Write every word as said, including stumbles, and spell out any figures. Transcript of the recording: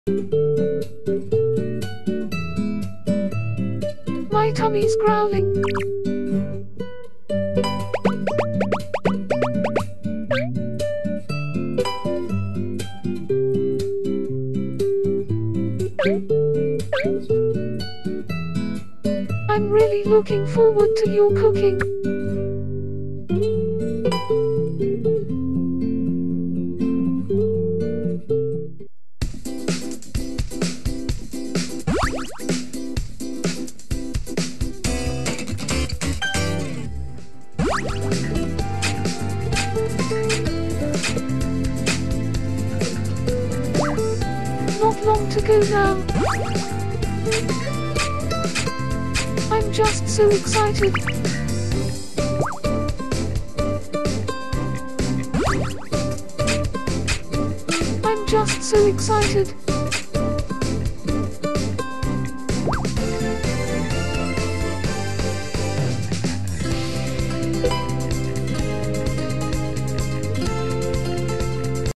My tummy's growling. I'm really looking forward to your cooking. Not long to go now. I'm just so excited. I'm just so excited.